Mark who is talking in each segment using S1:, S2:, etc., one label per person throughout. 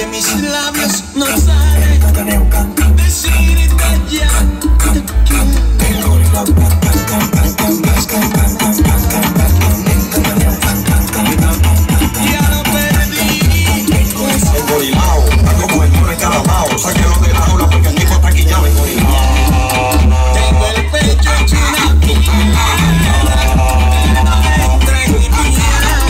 S1: mis labios no salen decirte ya te quiero. Ya lo perdí.
S2: Engorilao, ando con el mono encaramao. Sáquelo de la jaula porque el tipo está aquí ya engorilao.
S1: Tengo el pecho hecho una piedra que no entra en mi piel.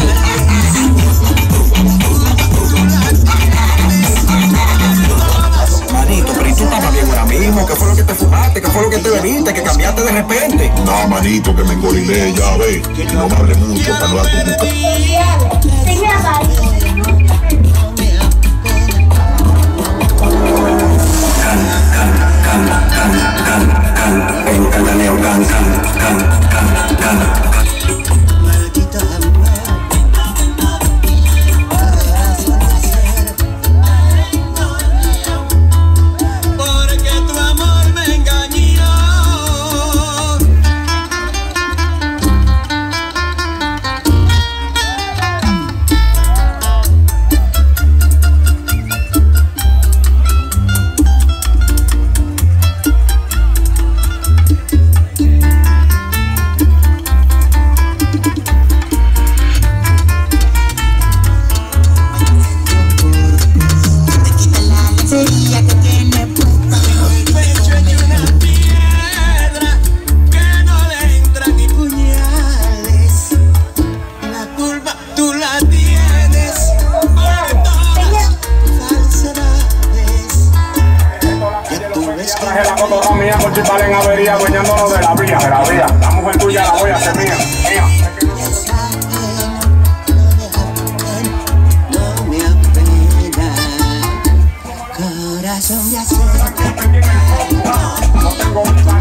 S2: Manito, pero ¿y tú estabas bien ahora mismo? ¿Qué fue lo que te fumaste? ¿Qué fue lo que te bebiste? ¿Que cambiaste de repente?
S3: No, manito, que me engorilé, ya ves. Y no me hable mucho para no dar tu boca.
S1: Porque tu amor me engañó.
S4: La motora mía por si salen avería, dueñándonos de la vía, La mujer tuya la voy a hacer mía.
S1: No me apena, corazón ya sé.
S4: No tengo